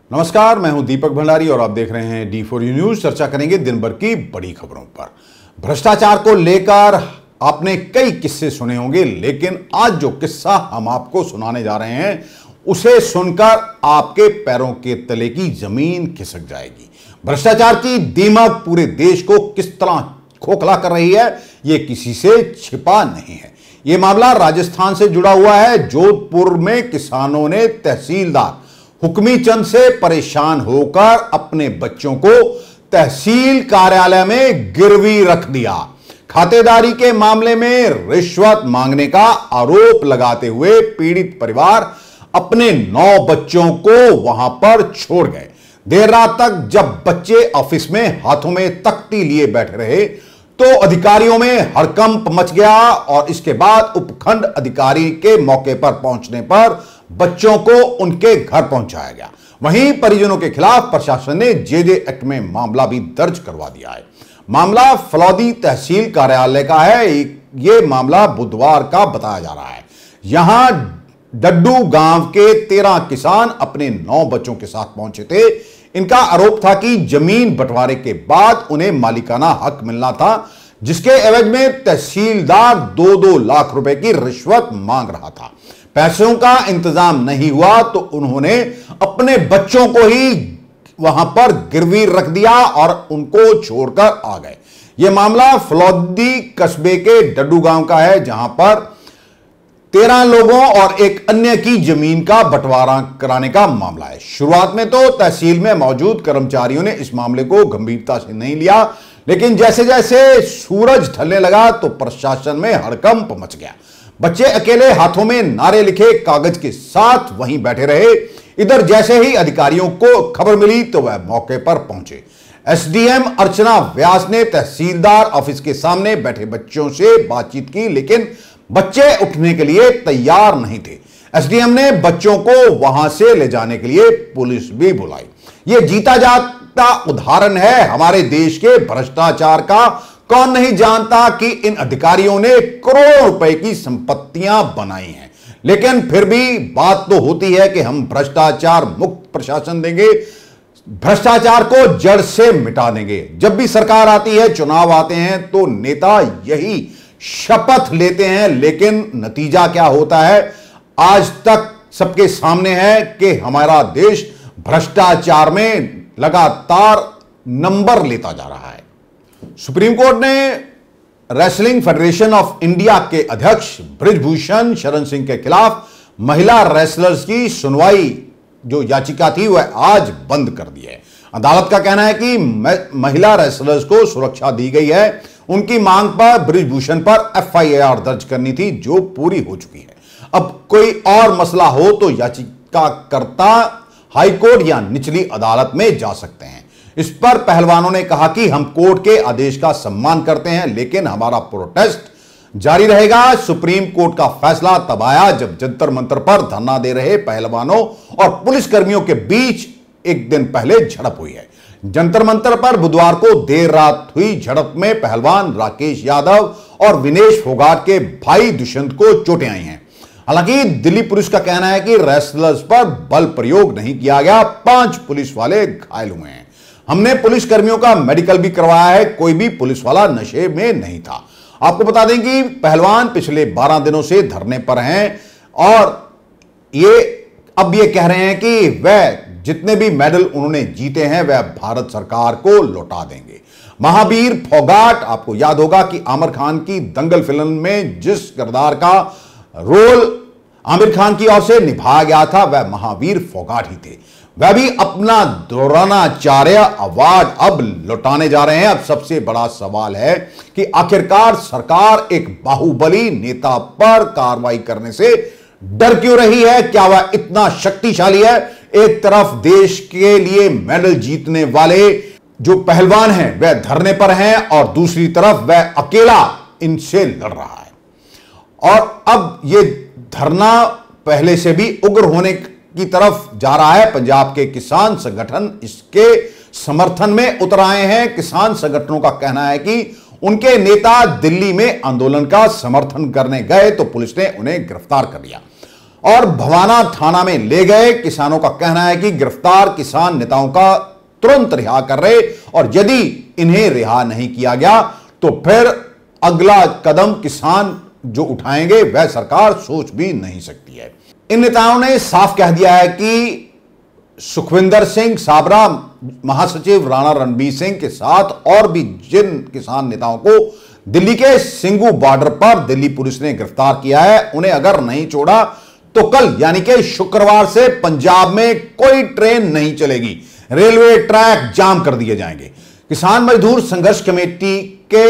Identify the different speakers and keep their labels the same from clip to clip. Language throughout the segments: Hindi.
Speaker 1: नमस्कार, मैं हूं दीपक भंडारी और आप देख रहे हैं D4U न्यूज। चर्चा करेंगे दिन भर की बड़ी खबरों पर। भ्रष्टाचार को लेकर आपने कई किस्से सुने होंगे, लेकिन आज जो किस्सा हम आपको सुनाने जा रहे हैं उसे सुनकर आपके पैरों के तले की जमीन खिसक जाएगी। भ्रष्टाचार की दीमक पूरे देश को किस तरह खोखला कर रही है, यह किसी से छिपा नहीं है। यह मामला राजस्थान से जुड़ा हुआ है। जोधपुर में किसानों ने तहसीलदार हुक्मी चंद से परेशान होकर अपने बच्चों को तहसील कार्यालय में गिरवी रख दिया। खातेदारी के मामले में रिश्वत मांगने का आरोप लगाते हुए पीड़ित परिवार अपने 9 बच्चों को वहां पर छोड़ गए। देर रात तक जब बच्चे ऑफिस में हाथों में तख्ती लिए बैठे रहे तो अधिकारियों में हड़कंप मच गया और इसके बाद उपखंड अधिकारी के मौके पर पहुंचने पर बच्चों को उनके घर पहुंचाया गया। वहीं परिजनों के खिलाफ प्रशासन ने जेजे एक्ट में मामला भी दर्ज करवा दिया है। मामला फलौदी तहसील कार्यालय का है। यह मामला बुधवार का बताया जा रहा है। यहां डड्डू गांव के 13 किसान अपने 9 बच्चों के साथ पहुंचे थे। इनका आरोप था कि जमीन बंटवारे के बाद उन्हें मालिकाना हक मिलना था, जिसके एवज में तहसीलदार 2-2 लाख रुपए की रिश्वत मांग रहा था। पैसों का इंतजाम नहीं हुआ तो उन्होंने अपने बच्चों को ही वहां पर गिरवी रख दिया और उनको छोड़कर आ गए। यह मामला फलौदी कस्बे के डड्डू गांव का है, जहां पर 13 लोगों और एक अन्य की जमीन का बंटवारा कराने का मामला है। शुरुआत में तो तहसील में मौजूद कर्मचारियों ने इस मामले को गंभीरता से नहीं लिया, लेकिन जैसे जैसे सूरज ढलने लगा तो प्रशासन में हड़कंप मच गया। बच्चे अकेले हाथों में नारे लिखे कागज के साथ वहीं बैठे रहे। इधर जैसे ही अधिकारियों को खबर मिली तो वह मौके पर पहुंचे। एसडीएम अर्चना व्यास ने तहसीलदार ऑफिस के सामने बैठे बच्चों से बातचीत की, लेकिन बच्चे उठने के लिए तैयार नहीं थे। एसडीएम ने बच्चों को वहां से ले जाने के लिए पुलिस भी बुलाई। यह जीता जागता उदाहरण है हमारे देश के भ्रष्टाचार का। कौन नहीं जानता कि इन अधिकारियों ने करोड़ों रुपए की संपत्तियां बनाई हैं, लेकिन फिर भी बात तो होती है कि हम भ्रष्टाचार मुक्त प्रशासन देंगे, भ्रष्टाचार को जड़ से मिटा देंगे। जब भी सरकार आती है, चुनाव आते हैं तो नेता यही शपथ लेते हैं, लेकिन नतीजा क्या होता है आज तक सबके सामने है कि हमारा देश भ्रष्टाचार में लगातार नंबर लेता जा रहा है। सुप्रीम कोर्ट ने रेसलिंग फेडरेशन ऑफ इंडिया के अध्यक्ष बृजभूषण शरण सिंह के खिलाफ महिला रेसलर्स की सुनवाई जो याचिका थी वह आज बंद कर दी है। अदालत का कहना है कि महिला रेसलर्स को सुरक्षा दी गई है। उनकी मांग पर बृजभूषण पर एफआईआर दर्ज करनी थी, जो पूरी हो चुकी है। अब कोई और मसला हो तो याचिकाकर्ता हाईकोर्ट या निचली अदालत में जा सकते हैं। इस पर पहलवानों ने कहा कि हम कोर्ट के आदेश का सम्मान करते हैं, लेकिन हमारा प्रोटेस्ट जारी रहेगा। सुप्रीम कोर्ट का फैसला तब आया जब जंतर मंतर पर धरना दे रहे पहलवानों और पुलिसकर्मियों के बीच एक दिन पहले झड़प हुई है। जंतर मंतर पर बुधवार को देर रात हुई झड़प में पहलवान राकेश यादव और विनेश फोगाट के भाई दुष्यंत को चोटें आई हैं। हालांकि दिल्ली पुलिस का कहना है कि रेसलर्स पर बल प्रयोग नहीं किया गया। 5 पुलिस वाले घायल हुए हैं। हमने पुलिस कर्मियों का मेडिकल भी करवाया है। कोई भी पुलिस वाला नशे में नहीं था। आपको बता दें कि पहलवान पिछले 12 दिनों से धरने पर हैं और अब ये कह रहे हैं कि वह जितने भी मेडल उन्होंने जीते हैं वह भारत सरकार को लौटा देंगे। महावीर फोगाट, आपको याद होगा कि आमिर खान की दंगल फिल्म में जिस किरदार का रोल आमिर खान की ओर से निभाया गया था वह महावीर फोगाट ही थे। वह भी अपना द्रोणाचार्य अवार्ड अब लौटाने जा रहे हैं। अब सबसे बड़ा सवाल है कि आखिरकार सरकार एक बाहुबली नेता पर कार्रवाई करने से डर क्यों रही है? क्या वह इतना शक्तिशाली है? एक तरफ देश के लिए मेडल जीतने वाले जो पहलवान हैं वह धरने पर हैं और दूसरी तरफ वह अकेला इनसे लड़ रहा है। और अब यह धरना पहले से भी उग्र होने की तरफ जा रहा है। पंजाब के किसान संगठन इसके समर्थन में उतर आए हैं। किसान संगठनों का कहना है कि उनके नेता दिल्ली में आंदोलन का समर्थन करने गए तो पुलिस ने उन्हें गिरफ्तार कर लिया। और भवाना थाना में ले गए। किसानों का कहना है कि गिरफ्तार किसान नेताओं का तुरंत रिहा कर रहे और यदि इन्हें रिहा नहीं किया गया तो फिर अगला कदम किसान जो उठाएंगे वह सरकार सोच भी नहीं सकती है। इन नेताओं ने साफ कह दिया है कि सुखविंदर सिंह साबरा, महासचिव राणा रणबीर सिंह के साथ और भी जिन किसान नेताओं को दिल्ली के सिंगू बॉर्डर पर दिल्ली पुलिस ने गिरफ्तार किया है, उन्हें अगर नहीं छोड़ा तो कल यानी कि शुक्रवार से पंजाब में कोई ट्रेन नहीं चलेगी, रेलवे ट्रैक जाम कर दिए जाएंगे। किसान मजदूर संघर्ष कमेटी के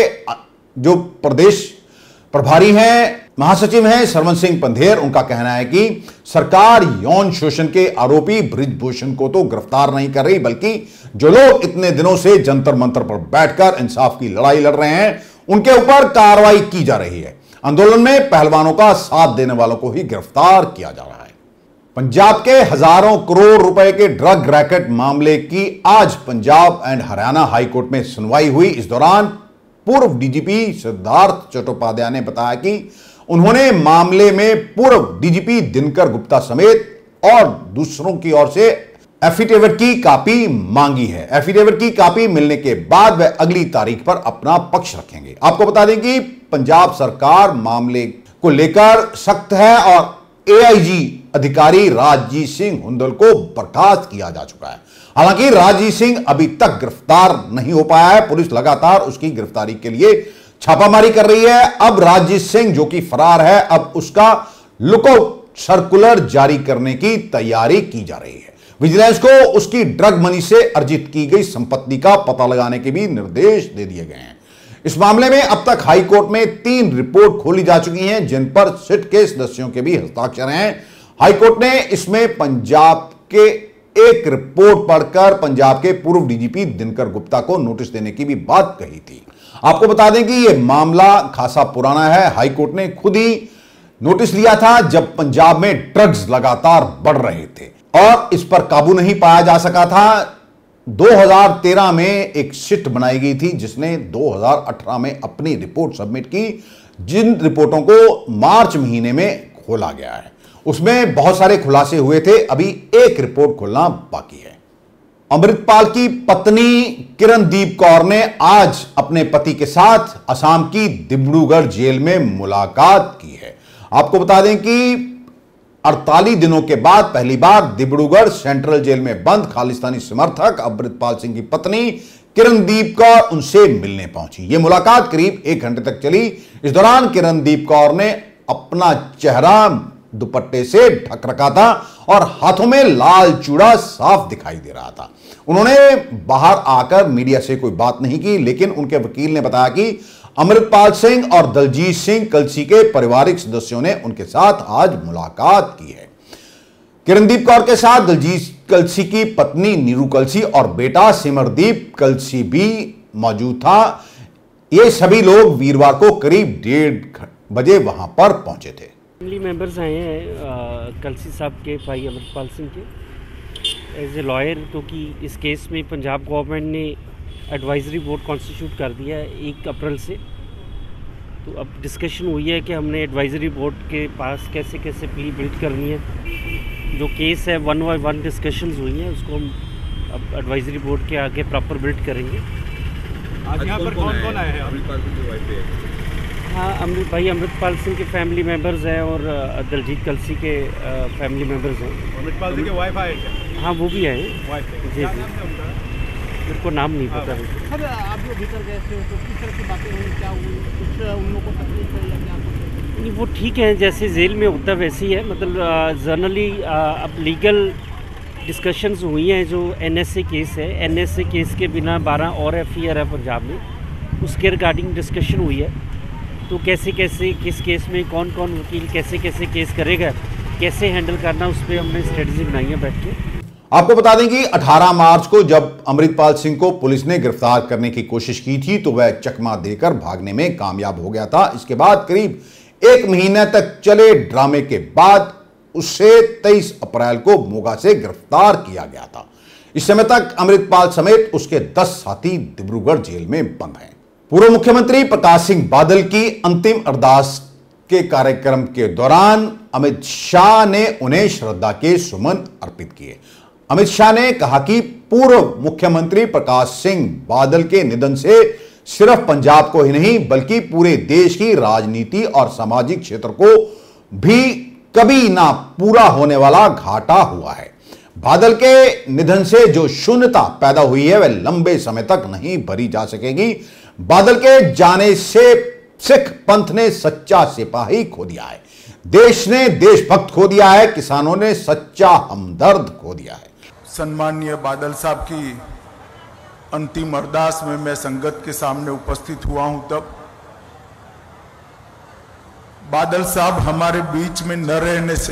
Speaker 1: जो प्रदेश प्रभारी हैं, महासचिव हैं सरवन सिंह पंधेर, उनका कहना है कि सरकार यौन शोषण के आरोपी बृजभूषण को तो गिरफ्तार नहीं कर रही, बल्कि जो लोग इतने दिनों से जंतर मंतर पर बैठकर इंसाफ की लड़ाई लड़ रहे हैं उनके ऊपर कार्रवाई की जा रही है। आंदोलन में पहलवानों का साथ देने वालों को ही गिरफ्तार किया जा रहा है। पंजाब के हजारों करोड़ रुपए के ड्रग रैकेट मामले की आज पंजाब एंड हरियाणा हाईकोर्ट में सुनवाई हुई। इस दौरान पूर्व डीजीपी सिद्धार्थ चट्टोपाध्याय ने बताया कि उन्होंने मामले में पूर्व डीजीपी दिनकर गुप्ता समेत और दूसरों की ओर से एफिडेविट की कॉपी मांगी है। एफिडेविट की कॉपी मिलने के बाद वह अगली तारीख पर अपना पक्ष रखेंगे। आपको बता दें कि पंजाब सरकार मामले को लेकर सख्त है और एआईजी अधिकारी राजजीत सिंह हुंदल को बर्खास्त किया जा चुका है। हालांकि राजजीत सिंह अभी तक गिरफ्तार नहीं हो पाया है। पुलिस लगातार उसकी गिरफ्तारी के लिए छापामारी कर रही है। अब राजजीत सिंह जो कि फरार है, अब उसका लुकआउट सर्कुलर जारी करने की तैयारी की जा रही है। विजिलेंस को उसकी ड्रग मनी से अर्जित की गई संपत्ति का पता लगाने के भी निर्देश दे दिए गए हैं। इस मामले में अब तक हाईकोर्ट में 3 रिपोर्ट खोली जा चुकी हैं, जिन पर सिट के सदस्यों के भी हस्ताक्षर हैं। हाईकोर्ट ने इसमें पंजाब के एक रिपोर्ट पढ़कर पंजाब के पूर्व डीजीपी दिनकर गुप्ता को नोटिस देने की भी बात कही थी। आपको बता दें कि यह मामला खासा पुराना है। हाईकोर्ट ने खुद ही नोटिस लिया था जब पंजाब में ड्रग्स लगातार बढ़ रहे थे और इस पर काबू नहीं पाया जा सका था। 2013 में एक सिट बनाई गई थी जिसने 2018 में अपनी रिपोर्ट सबमिट की, जिन रिपोर्टों को मार्च महीने में खोला गया है। उसमें बहुत सारे खुलासे हुए थे, अभी एक रिपोर्ट खोलना बाकी है। अमृतपाल की पत्नी किरणदीप कौर ने आज अपने पति के साथ असम की डिब्रूगढ़ जेल में मुलाकात की है। आपको बता दें कि 48 दिनों के बाद पहली बार डिब्रूगढ़ सेंट्रल जेल में बंद खालिस्तानी समर्थक अमृतपाल सिंह की पत्नी किरणदीप कौर उनसे मिलने पहुंची। यह मुलाकात करीब 1 घंटे तक चली। इस दौरान किरणदीप कौर ने अपना चेहरा दुपट्टे से ढक रखा था और हाथों में लाल चूड़ा साफ दिखाई दे रहा था। उन्होंने बाहर आकर मीडिया से कोई बात नहीं की, लेकिन उनके वकील ने बताया कि अमृतपाल सिंह और दलजीत सिंह कलसी के पारिवारिक सदस्यों ने उनके साथ आज मुलाकात की है। किरणदीप कौर के साथ दलजीत कलसी की पत्नी नीरू कलसी और बेटा सिमरदीप कलसी भी मौजूद था। ये सभी लोग वीरवार को करीब 1:30 बजे वहां पर पहुंचे थे।
Speaker 2: फैमिली मेंबर्स आए हैं कलसी साहब के भाई अमृतपाल सिंह के एज ए लॉयर, क्योंकि इस केस में पंजाब गवर्नमेंट ने एडवाइजरी बोर्ड कॉन्स्टिट्यूट कर दिया है 1 अप्रैल से। तो अब डिस्कशन हुई है कि हमने एडवाइजरी बोर्ड के पास कैसे कैसे प्ली बिल्ड करनी है। जो केस है 1 बाय 1 डिस्कशंस हुई हैं, उसको हम अब एडवाइजरी बोर्ड के आगे प्रॉपर बिल्ड करेंगे।
Speaker 3: आज यहाँ पर कौन कौन आए हैं? अमृतपाल सिंह की वाइफ है।
Speaker 2: हाँ, अमृतपाल सिंह के फैमिली मेम्बर्स हैं और दलजीत कलसी के फैमिली मेम्बर्स हैं।
Speaker 3: अमृतपाल सिंह के वाइफ आए क्या?
Speaker 2: हाँ, वो भी आए हैं।
Speaker 3: वाइफ है।
Speaker 2: जी जी, मेरे को नाम नहीं पता है।
Speaker 4: सर, आप जो भीतर गए थे तो किस तरह की बातें हुई, क्या हुई, कुछ उन लोगों को तकलीफ है या क्या?
Speaker 2: नहीं, वो ठीक है, जैसे जेल में होता है वैसे ही है। मतलब जनरली अब लीगल डिस्कशंस हुई हैं। जो एनएसए केस है, एनएसए केस के बिना 12 और एफआईआर है पंजाब में, उसके रिगार्डिंग डिस्कशन हुई है। तो कैसे कैसे किस केस में कौन कौन वकील कैसे कैसे केस करेगा, कैसे हैंडल करना, उस पर हमने स्ट्रेटजी बनाई है बैठ के।
Speaker 1: आपको बता दें कि 18 मार्च को जब अमृतपाल सिंह को पुलिस ने गिरफ्तार करने की कोशिश की थी तो वह चकमा देकर भागने में कामयाब हो गया था। इसके बाद करीब 1 महीने तक चले ड्रामे के बाद उसे 23 अप्रैल को मोगा से गिरफ्तार किया गया था। इस समय तक अमृतपाल समेत उसके 10 साथी डिब्रूगढ़ जेल में बंद हैं। पूर्व मुख्यमंत्री प्रकाश सिंह बादल की अंतिम अरदास के कार्यक्रम के दौरान अमित शाह ने उन्हें श्रद्धा के सुमन अर्पित किए। अमित शाह ने कहा कि पूर्व मुख्यमंत्री प्रकाश सिंह बादल के निधन से सिर्फ पंजाब को ही नहीं बल्कि पूरे देश की राजनीति और सामाजिक क्षेत्र को भी कभी ना पूरा होने वाला घाटा हुआ है। बादल के निधन से जो शून्यता पैदा हुई है वह लंबे समय तक नहीं भरी जा सकेगी। बादल के जाने से सिख पंथ ने सच्चा सिपाही खो दिया है, देश ने देशभक्त खो दिया है, किसानों ने सच्चा हमदर्द खो दिया है।
Speaker 5: सम्माननीय बादल साहब की अंतिम अरदास में मैं संगत के सामने उपस्थित हुआ हूं, तब बादल साहब हमारे बीच में न रहने से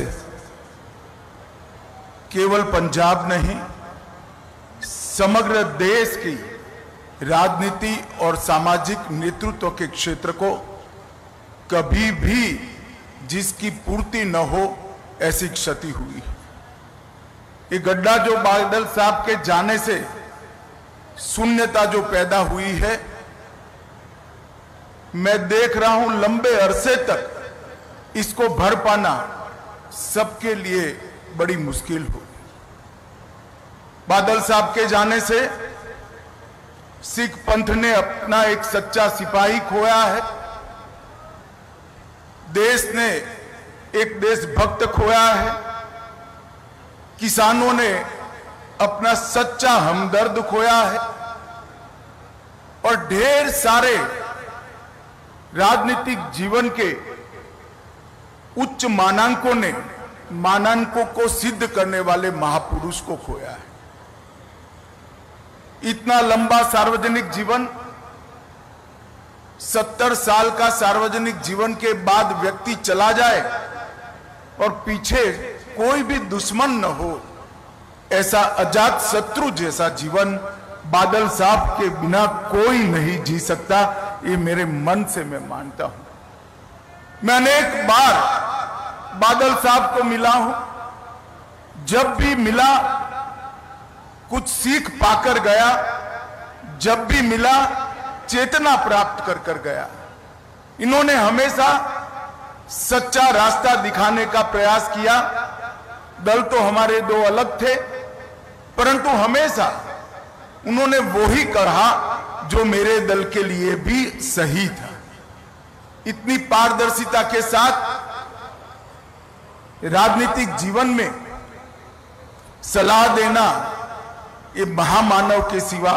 Speaker 5: केवल पंजाब नहीं समग्र देश की राजनीति और सामाजिक नेतृत्व के क्षेत्र को कभी भी जिसकी पूर्ति न हो ऐसी क्षति हुई। ये गड्ढा जो बादल साहब के जाने से शून्यता जो पैदा हुई है, मैं देख रहा हूं लंबे अरसे तक इसको भर पाना सबके लिए बड़ी मुश्किल हो। बादल साहब के जाने से सिख पंथ ने अपना एक सच्चा सिपाही खोया है, देश ने एक देशभक्त खोया है, किसानों ने अपना सच्चा हमदर्द खोया है और ढेर सारे राजनीतिक जीवन के उच्च मानांकों को सिद्ध करने वाले महापुरुष को खोया है। इतना लंबा सार्वजनिक जीवन, 70 साल का सार्वजनिक जीवन के बाद व्यक्ति चला जाए और पीछे कोई भी दुश्मन न हो, ऐसा अजात शत्रु जैसा जीवन बादल साहब के बिना कोई नहीं जी सकता। ये मेरे मन से मैं मानता हूं। मैं अनेक बार बादल साहब को मिला हूं, जब भी मिला कुछ सीख पाकर गया, जब भी मिला चेतना प्राप्त कर गया। इन्होंने हमेशा सच्चा रास्ता दिखाने का प्रयास किया। दल तो हमारे दो अलग थे, परंतु हमेशा उन्होंने वो ही कहा जो मेरे दल के लिए भी सही था। इतनी पारदर्शिता के साथ राजनीतिक जीवन में सलाह देना ये महामानव के सिवा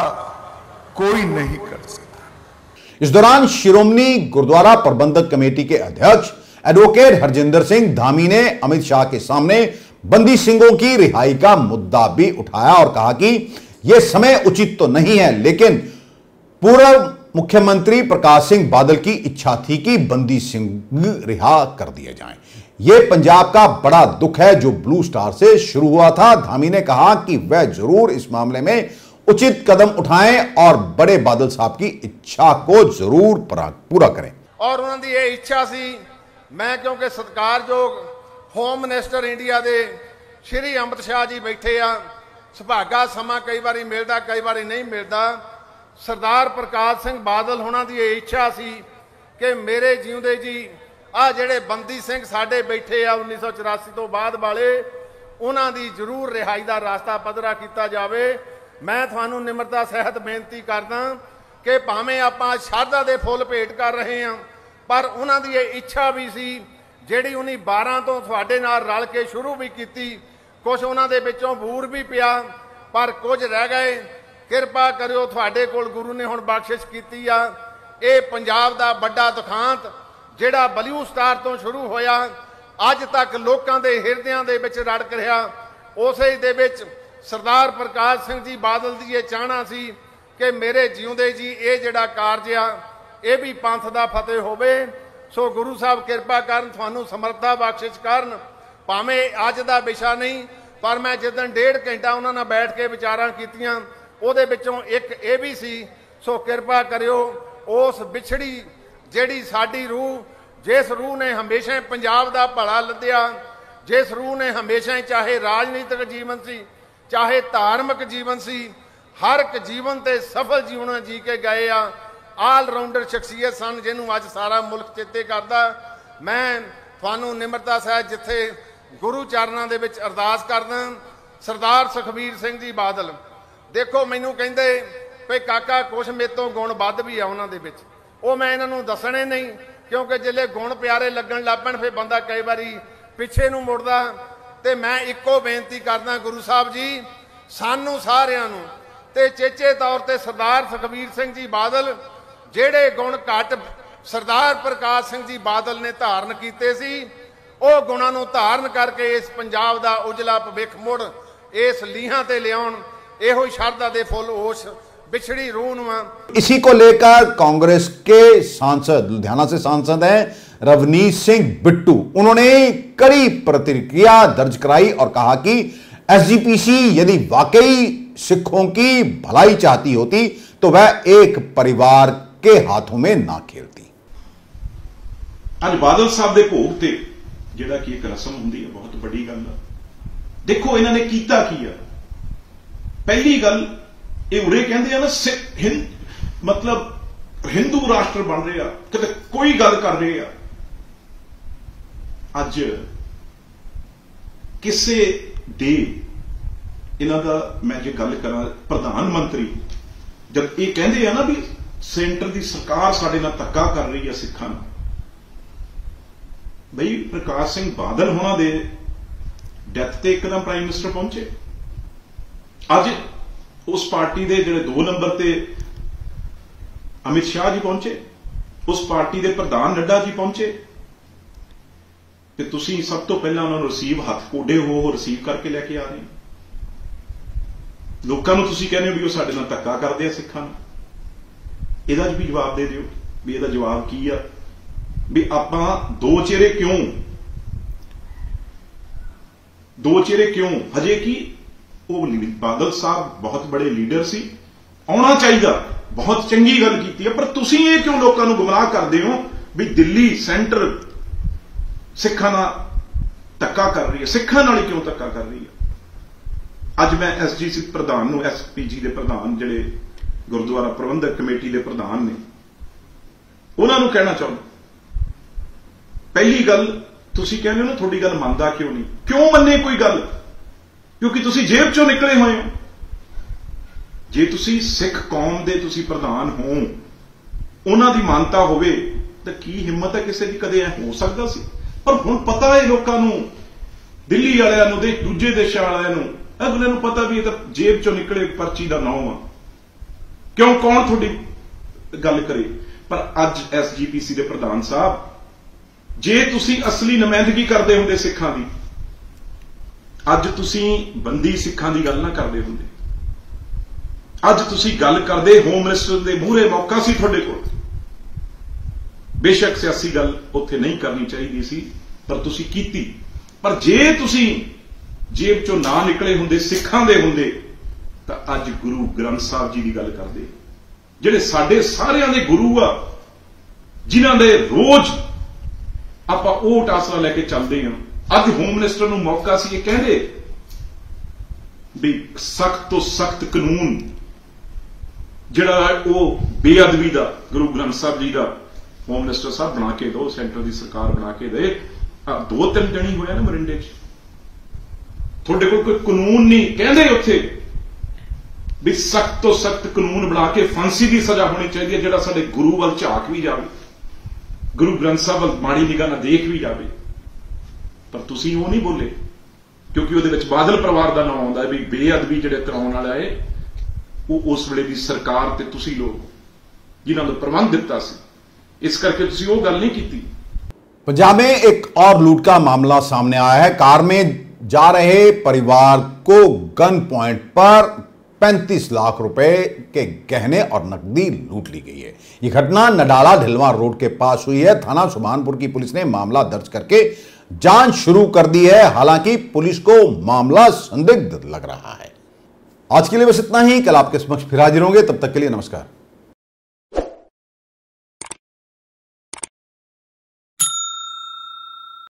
Speaker 5: कोई नहीं कर सकता।
Speaker 1: इस दौरान शिरोमणि गुरुद्वारा प्रबंधक कमेटी के अध्यक्ष एडवोकेट हरजिंदर सिंह धामी ने अमित शाह के सामने बंदी सिंहों की रिहाई का मुद्दा भी उठाया और कहा कि यह समय उचित तो नहीं है, लेकिन पूर्व मुख्यमंत्री प्रकाश सिंह बादल की इच्छा थी कि बंदी सिंह रिहा कर दिए जाएं। यह पंजाब का बड़ा दुख है जो ब्लू स्टार से शुरू हुआ था। धामी ने कहा कि वह जरूर इस मामले में उचित कदम उठाएं और बड़े बादल साहब की इच्छा को जरूर पूरा करें।
Speaker 6: और उन्होंने ये इच्छा सी, मैं क्योंकि सत्कारयोग होम मिनिस्टर इंडिया के श्री अमित शाह जी बैठे आ, सुभागा समा कई बार मिलता कई बार नहीं मिलता। सरदार प्रकाश सिंह बादल होना की ये इच्छा सी कि मेरे जिउंदे जी आ जेड़े बंदी सिंह साडे बैठे आ 1984 तो बाद वाले, उन्हां दी जरूर रिहाई का रास्ता पधरा किया जाए। मैं थानू निमरता सहित बेनती करदा कि भावें आपां शरधा दे फुल भेंट कर रहे हैं, पर उन्हां दी ये इच्छा भी सी जिहड़ी उन्हीं 12 तो तुहाडे नाल रल के शुरू भी की। कुछ उन्हां दे विचों बूर भी पिया, पर कुछ रह गए। किरपा करियो, तुहाडे कोल गुरु ने हुण बख्शिश कीती आ। ये पंजाब दा बड़ा दुखांत जिहड़ा ब्लू स्टार तो शुरू होया अज तक लोकां दे हिरदियां दे विच रड़क रहा, उसे दे विच सरदार प्रकाश सिंह जी बादल दी ये चाहना सी कि मेरे जिउंदे जी ये जिहड़ा कारज आ ये भी पंथ दा फतेह होवे। सो गुरु साहब किरपा करन, तुहानू समर्था बख्शिश करन। भावें अज दा विशा नहीं, पर मैं जिदन 1.5 घंटा उन्हां नाल बैठ के विचारां कीतियां, ਉਹਦੇ ਵਿੱਚੋਂ ਇੱਕ ਇਹ ਵੀ ਸੀ। सो किरपा करियो, उस बिछड़ी ਜਿਹੜੀ ਸਾਡੀ रूह, जिस रूह ने हमेशा पंजाब का भला लद्या, जिस रूह ने हमेशा चाहे राजनीतिक जीवन सी चाहे धार्मिक जीवन सी, हर एक जीवन ते सफल जीवन जी के गए आ। ऑल राउंडर शख्सियत सन जिन्होंने अज सारा मुल्क चेते करता। मैं ਤੁਹਾਨੂੰ ਨਿਮਰਤਾ ਸਹਿਤ ਜਿੱਥੇ ਗੁਰੂ ਚਰਨਾਂ ਦੇ ਵਿੱਚ ਅਰਦਾਸ ਕਰਦਾ। ਸਰਦਾਰ ਸੁਖਬੀਰ ਸਿੰਘ ਜੀ ਬਾਦਲ, ਦੇਖੋ ਮੈਨੂੰ ਕਹਿੰਦੇ ਵੀ ਕਾਕਾ ਕੁਛ ਮੇਰੇ ਤੋਂ ਗੁਣ ਵੱਧ ਵੀ ਆ ਉਹਨਾਂ ਦੇ ਵਿੱਚ, ਉਹ ਮੈਂ ਇਹਨਾਂ ਨੂੰ ਦੱਸਣੇ ਨਹੀਂ, ਕਿਉਂਕਿ ਜਿਹੜੇ ਗੁਣ ਪਿਆਰੇ ਲੱਗਣ ਲੱਗ ਪੈਣ ਫਿਰ ਬੰਦਾ ਕਈ ਵਾਰੀ ਪਿੱਛੇ ਨੂੰ ਮੁੜਦਾ। ਤੇ ਮੈਂ ਇੱਕੋ ਬੇਨਤੀ ਕਰਦਾ ਗੁਰੂ ਸਾਹਿਬ ਜੀ, ਸਾਨੂੰ ਸਾਰਿਆਂ ਨੂੰ ਤੇ ਚੇਚੇ ਤੌਰ ਤੇ ਸਰਦਾਰ ਸੁਖਬੀਰ ਸਿੰਘ ਜੀ ਬਾਦਲ, ਜਿਹੜੇ ਗੁਣ ਘੱਟ ਸਰਦਾਰ ਪ੍ਰਕਾਸ਼ ਸਿੰਘ ਜੀ ਬਾਦਲ ਨੇ ਧਾਰਨ ਕੀਤੇ ਸੀ, ਉਹ ਗੁਣਾਂ ਨੂੰ ਧਾਰਨ ਕਰਕੇ ਇਸ ਪੰਜਾਬ ਦਾ ਉਜਲਾ ਭਵਿੱਖ ਮੁੜ ਇਸ ਲੀਹਾਂ ਤੇ लियाउन, ਇਹੋ ही श्रद्धा दे फुल होश बिछड़ी रूह नुआ।
Speaker 1: इसी को लेकर कांग्रेस के सांसद, लुधियाना से सांसद हैं रवनीत सिंह बिट्टू, उन्होंने कड़ी प्रतिक्रिया दर्ज कराई और कहा कि एसजीपीसी यदि वाकई सिखों की भलाई चाहती होती तो वह एक परिवार के हाथों में ना खेलती।
Speaker 7: आज बादल साहब के भोग ते जिहड़ा कि एक रस्म हुंदी है, बहुत बड़ी गल है। देखो इन्होंने कीता की है। पहली गल ये उरे कहते हैं ना मतलब हिंदू राष्ट्र बन रहे हैं, कदे कोई गल कर रहे हैं। अज किसे दे इन्हां दा मैं जे गल करा, प्रधानमंत्री जब ये कहते हैं ना भी सेंटर की सरकार साडे नाल धक्का कर रही है सिखां, बई प्रकाश सिंह बादल होना दे डेथ ते एकदम प्राइम मिनिस्टर पहुंचे। अज उस पार्टी के जिहड़े 2 नंबर ते अमित शाह जी पहुंचे, उस पार्टी के प्रधान नड्डा जी पहुंचे, ते तुसीं सब तो पहला उन्होंने रिसीव हाथ कोडे हो रिसीव करके लैके आ रहे। लोगों को तुसीं कहने भी वो साडे नाल धक्का करदे आ सिखां नूं, इहदा भी जवाब दे दिओ भी इहदा जवाब की आ, भी आपां दो चेहरे क्यों हजे कि वो बादल साहब बहुत बड़े लीडर सी, आना चाहिए, बहुत चंगी गल की है, पर तुसीं ये क्यों लोगों को गुमराह करते हो भी दिल्ली सेंटर सिखां नाल धक्का कर रही है, सिखां नाल क्यों धक्का कर रही है। अज मैं एसजीसी प्रधान नूं, एसपीजी के प्रधान जिहड़े गुरुद्वारा प्रबंधक कमेटी के प्रधान ने, उन्होंने कहना चाहूँगा, पहली गल तुसीं कहते हो ना थोड़ी गल मनदा क्यों नहीं, क्यों मन्ने कोई गल, क्योंकि तुसीं जेब चों निकले हुए हो। जे तुसीं सिख कौम दे तुसीं प्रधान हो, उन्हां दी मानता होवे तां की हिम्मत है किसी दी कदे हो सकदा सी। पर हुण पता है लोकां नूं, दिल्ली वालिआं नूं ते दूजे देशां वालिआं नूं, अगले नूं पता भी ये तां जेब चों निकले पर्ची दा नाम आ, क्यों कौन थोड़ी गल करे। पर अज एसजीपीसी दे प्रधान साहब, जे तुसीं असली नुमाइंदगी करदे हुंदे सिखां दी, अज तुसीं बंदी सिखां दी गल ना करदे हुंदे, अज तुसीं गल करदे होम मिनिस्टर दे मूहरे मौका सी तुहाडे कोल। बेशक सियासी गल उत्थे नहीं करनी चाहिए सी, पर तुसीं कीती। पर जे तुसीं जेब चों ना निकले हुंदे, सिखां दे हुंदे, तां अज गुरु ग्रंथ साहिब जी दी गल करदे, जिहड़े साडे सारिआं दे गुरु आ, जिन्हां दे रोज आपां ओट आसरा लैके चलदे हां। अज होम मिनिस्टर नूं मौका सी ये कहदे भी सख्त तो सख्त कानून जिहड़ा वो बेअदबी दा गुरु ग्रंथ साहिब जी दा होम मिनिस्टर साहब बना के दो, सेंटर की सरकार बना के दे। 2-3 दिन ही होया ना मरिंडे च, तुहाडे कोल कोई कानून नहीं, कहंदे उत्थे भी सख्त तो सख्त कानून बना के फांसी की सजा होनी चाहिए, जिहड़ा साडे गुरु वल झाक भी जावे, गुरु ग्रंथ साहब वल माड़ी निगाह नाल देख भी जावे। पर तुसीं वो नहीं बोले, क्योंकि उहदे विच बादल परिवार का नाम आउंदा है भी बेअदबी जिहड़े कराउण वाला है वो उस वेले दी सरकार ते तुसीं लोग जिन्हां दा प्रबंध दिता सी, इस करके तुसीं वो गल नहीं कीती।
Speaker 1: पंजाब में एक और लूट का मामला सामने आया है। कार में जा रहे परिवार को गन पॉइंट पर 35 लाख रुपए के गहने और नकदी लूट ली गई है। यह घटना नडाला ढिलवां रोड के पास हुई है। थाना सुभानपुर की पुलिस ने मामला दर्ज करके जांच शुरू कर दी है। हालांकि पुलिस को मामला संदिग्ध लग रहा है। आज के लिए बस इतना ही। कल आपके समक्ष फिर हाजिर होंगे, तब तक के लिए नमस्कार।